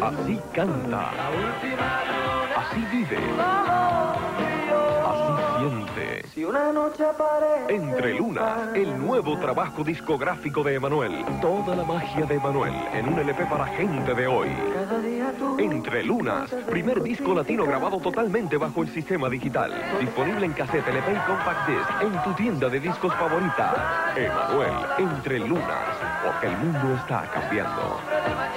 Así canta. Así vive. Así siente. Si una noche aparece Entre Lunas, el nuevo trabajo discográfico de Emanuel. Toda la magia de Emanuel en un LP para gente de hoy. cada día tú Entre Lunas, primer disco latino grabado totalmente bajo el sistema digital. Disponible en cassette, LP y compact disc en tu tienda de discos favorita. Emanuel, Entre Lunas, porque el mundo está cambiando.